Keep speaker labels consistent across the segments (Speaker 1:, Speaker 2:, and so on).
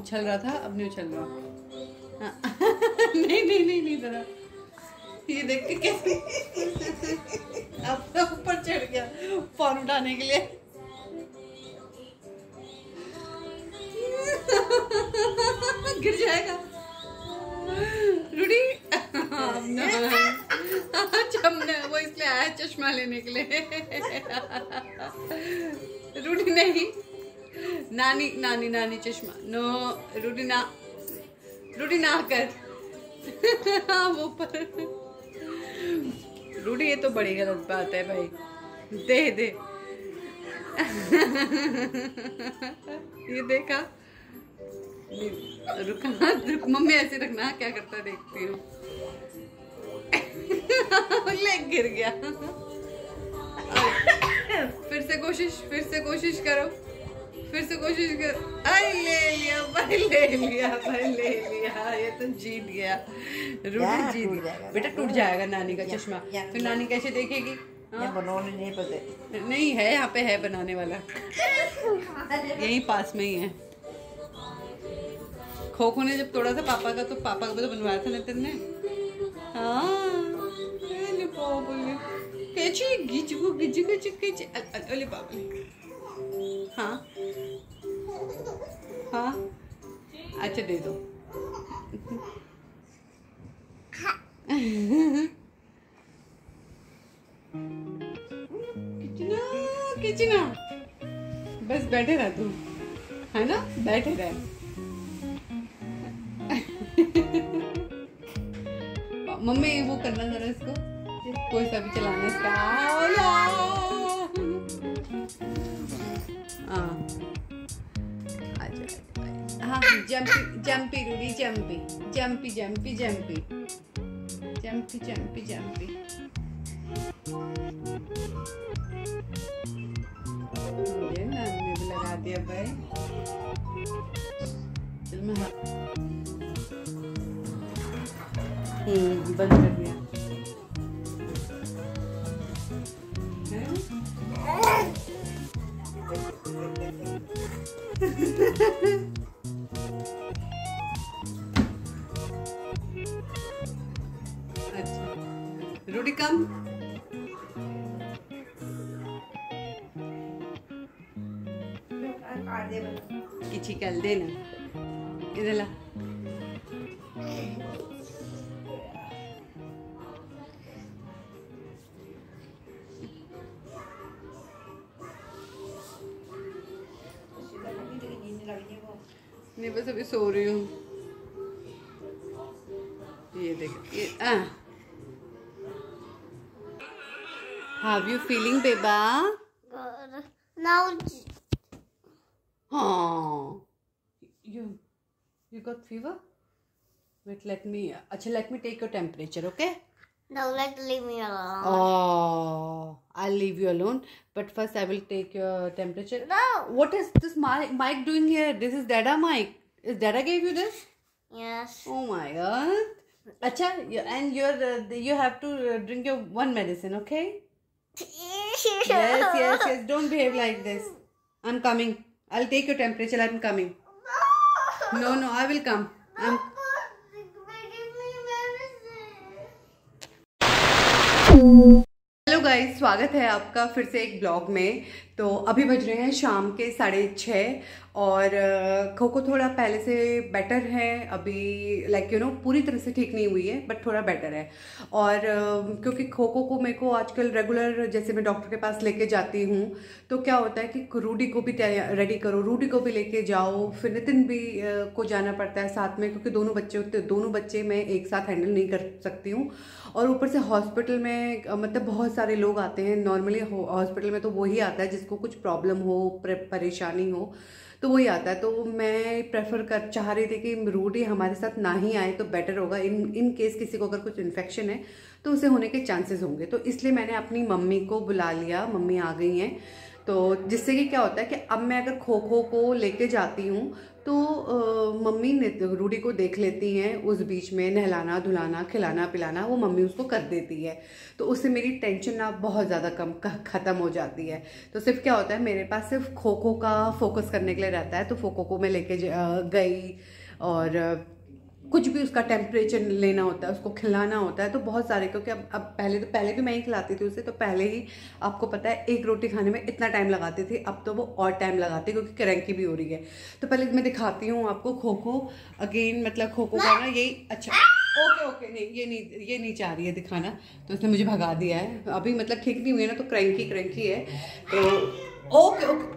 Speaker 1: उछल रहा था, अब नहीं उछल रहा। हाँ। नहीं नहीं नहीं नहीं जरा ये देख के कैसे अब ऊपर चढ़ गया फोन उठाने के लिए। गिर जाएगा रूडी। चमने वो इसलिए आया चश्मा लेने के लिए। रूडी नहीं, नानी नानी नानी चश्मा नो। रूडी ना, रूडी ना कर। वो पर रूडी ये तो बड़ी गलत बात है भाई, दे दे। ये देखा, रुक मम्मी ऐसे रखना, क्या करता देखती हूँ। लेग गिर गया। फिर से कोशिश करो, फिर से कोशिश करो। आई ले लिया भाई, ले लिया भाई, ले लिया। ये तो जीत गया, रूडी जीत गया। बेटा टूट जाएगा नानी का चश्मा, फिर नानी कैसे देखेगी?
Speaker 2: बनाने नहीं पता,
Speaker 1: नहीं है, यहाँ पे है बनाने वाला, यहीं पास में ही है। खोखो ने जब तोड़ा था पापा का, तो पापा का तो बनवाया था नितिन ने। हाँ अले बाबा। हाँ हाँ अच्छा दे दो। किचना किचना, बस बैठे रह तू, है ना, बैठे रह। मम्मी वो करना जरा इसको, कोई सा भी चलाना इसका। हाँ jumpy jumpy Rudy, jumpy jumpy jumpy jumpy jumpy jumpy jumpy. मुझे नानी ने भी लगा दिया भाई। चल मैं बंद कर दिया। अच्छा रूडी कम। किची कल देना इधर ला। नहीं बस अभी सो रही हूँ। ये देख ये How you feeling, बेबा?
Speaker 3: Good. Now.
Speaker 1: हाँ. You got fever? Wait, let me take your temperature, okay?
Speaker 3: No, leave me alone.
Speaker 1: Oh, I'll leave you alone. But first, I will take your temperature.
Speaker 3: No.
Speaker 1: What is this mic doing here? This is Dada mic. Is Dada gave you this?
Speaker 3: Yes.
Speaker 1: Oh my God. Acha, and you have to drink your one medicine, okay? Yes. Don't behave like this. I'm coming. I'll take your temperature. I'm coming. No, I will come. Hello guys, स्वागत है आपका फिर से एक blog में। तो अभी बज रहे हैं शाम के 6:30 और खोखो थोड़ा पहले से बेटर है अभी, लाइक पूरी तरह से ठीक नहीं हुई है बट थोड़ा बेटर है। और क्योंकि खोखो को मेरे को आजकल रेगुलर जैसे मैं डॉक्टर के पास लेके जाती हूँ तो क्या होता है कि रूडी को भी रेडी करो, रूडी को भी लेके जाओ, फिर नितिन भी को जाना पड़ता है साथ में क्योंकि दोनों बच्चे होते, दोनों बच्चे मैं एक साथ हैंडल नहीं कर सकती हूँ। और ऊपर से हॉस्पिटल में मतलब बहुत सारे लोग आते हैं। नॉर्मली हॉस्पिटल में तो वही आता है जिसको कुछ प्रॉब्लम हो, परेशानी हो तो वही आता है। तो मैं प्रेफर चाह रही थी कि रूडी हमारे साथ ना ही आए तो बेटर होगा। इन केस किसी को अगर कुछ इन्फेक्शन है तो उसे होने के चांसेस होंगे। तो इसलिए मैंने अपनी मम्मी को बुला लिया, मम्मी आ गई हैं। तो जिससे कि क्या होता है कि अब मैं अगर खो खो को लेके जाती हूँ तो मम्मी रूडी को देख लेती हैं, उस बीच में नहलाना धुलाना खिलाना पिलाना वो मम्मी उसको कर देती है, तो उससे मेरी टेंशन ना बहुत ज़्यादा ख़त्म हो जाती है। तो सिर्फ क्या होता है, मेरे पास सिर्फ खो खो का फोकस करने के लिए रहता है, तो खो खो को मैं लेके गई और कुछ भी उसका टेम्परेचर लेना होता है, उसको खिलाना होता है, तो बहुत सारे, क्योंकि अब पहले भी मैं ही खिलाती थी उसे, तो पहले ही आपको पता है एक रोटी खाने में इतना टाइम लगाती थी, अब तो वो और टाइम लगाती है क्योंकि क्रैंकी भी हो रही है। तो पहले मैं दिखाती हूँ आपको खो खो अगेन, मतलब खो खो का ना यही अच्छा ओके नहीं ये नहीं चाह रही है दिखाना, तो उसने मुझे भगा दिया है अभी, मतलब ठीक नहीं हुई है ना, तो क्रैंकी है, तो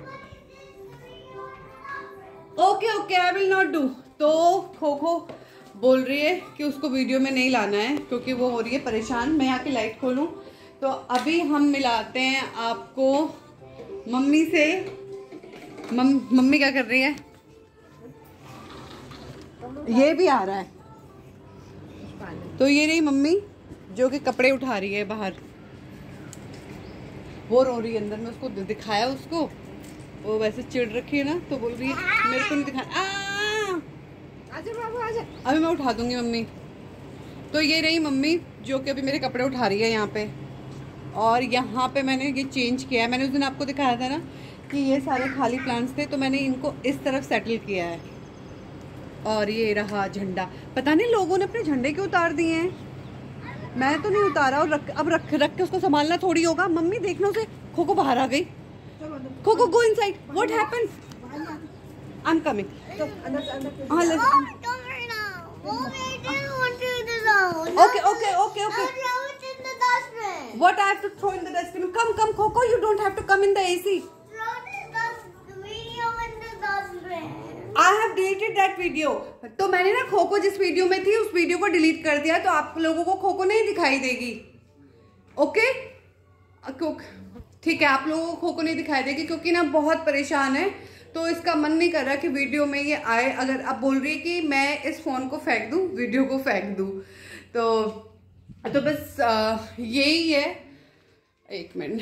Speaker 1: okay I will not do. तो खो खो बोल रही है कि उसको वीडियो में नहीं लाना है क्योंकि वो हो रही है परेशान। मैं यहाँ की लाइट खोलूँ, तो अभी हम मिलाते हैं आपको मम्मी से। मम्मी क्या कर रही है, ये भी आ रहा है, तो ये रही मम्मी जो कि कपड़े उठा रही है बाहर, वो रो रही है अंदर में, उसको दिखाया उसको, वो वैसे चिढ़ रखी है ना, तो बोल रही है मेरे को नहीं दिखाया, आजा बाबू आजा, अभी मैं उठा दूंगी मम्मी। तो ये रही मम्मी जो कि अभी मेरे कपड़े उठा रही है यहाँ पे, और यहाँ पे मैंने ये चेंज किया है। मैंने उस दिन आपको दिखाया था ना कि ये सारे खाली प्लांट्स थे, तो मैंने इनको इस तरफ सेटल किया है। और ये रहा झंडा, पता नहीं लोगों ने अपने झंडे क्यों उतार दिए हैं, मैं तो नहीं उतारा, और अब रख के उसको संभालना थोड़ी होगा। मम्मी देखना उसे, खो खो बाहर आ गई, खो खो go inside, what happened, I am coming. Okay. What I have to throw in the dustbin? Come, Coco. You don't have to come in the AC. I have deleted that video. तो मैंने ना खोको जिस video में थी उस video को delete कर दिया, तो आप लोगों को खोको नहीं दिखाई देगी। ओके ठीक है, आप लोगों को खोको नहीं दिखाई देगी क्योंकि ना बहुत परेशान है, तो इसका मन नहीं कर रहा कि वीडियो में ये आए। अगर अब बोल रही है कि मैं इस फोन को फेंक दूं, वीडियो को फेंक दूं, तो बस यही है। एक मिनट।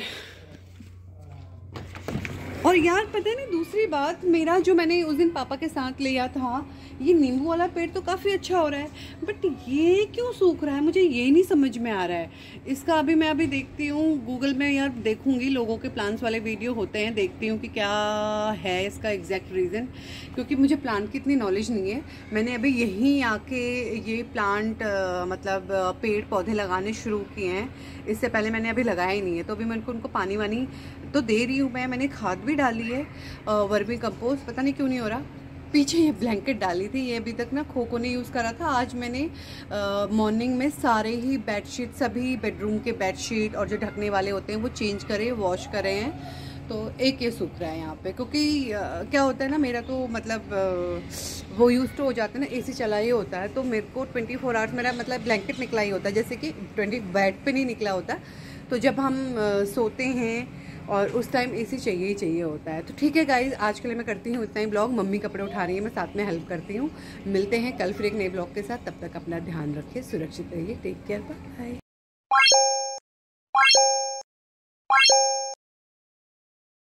Speaker 1: और यार पता है नहीं, दूसरी बात, मेरा जो मैंने उस दिन पापा के साथ लिया था ये नींबू वाला पेड़ तो काफ़ी अच्छा हो रहा है, बट ये क्यों सूख रहा है मुझे ये नहीं समझ में आ रहा है। इसका अभी मैं देखती हूँ गूगल में, यार देखूंगी, लोगों के प्लांट्स वाले वीडियो होते हैं, देखती हूँ कि क्या है इसका एग्जैक्ट रीज़न, क्योंकि मुझे प्लांट की इतनी नॉलेज नहीं है। मैंने अभी यहीं आके ये प्लांट मतलब पेड़ पौधे लगाने शुरू किए हैं, इससे पहले मैंने अभी लगाया ही नहीं है। तो अभी मैं उनको पानी वानी तो दे रही हूँ, मैंने खाद भी डाली है, वर्मी कंपोस्ट, पता नहीं क्यों नहीं हो रहा। पीछे ये ब्लैंकेट डाली थी, ये अभी तक ना खोको ने यूज़ करा था। आज मैंने मॉर्निंग में सारे ही बेडशीट, सभी बेडरूम के बेडशीट और जो ढकने वाले होते हैं वो चेंज करे, वॉश करे हैं। तो एक ये सूख रहा है यहाँ पे, क्योंकि क्या होता है ना, मेरा तो मतलब वो यूज तो हो जाता है ना, एसी चला ही होता है, तो मेरे को 24 आवर्स मेरा मतलब ब्लैंकेट निकला ही होता है, जैसे कि 20 बेड पे नहीं निकला होता। तो जब हम सोते हैं और उस टाइम एसी चाहिए ही चाहिए होता है। तो ठीक है गाइज, आज के लिए मैं करती हूँ इतना ही ब्लॉग। मम्मी कपड़े उठा रही है, मैं साथ में हेल्प करती हूँ। मिलते हैं कल फिर एक नए ब्लॉग के साथ, तब तक अपना ध्यान रखिए, सुरक्षित रहिए, टेक केयर, बाय।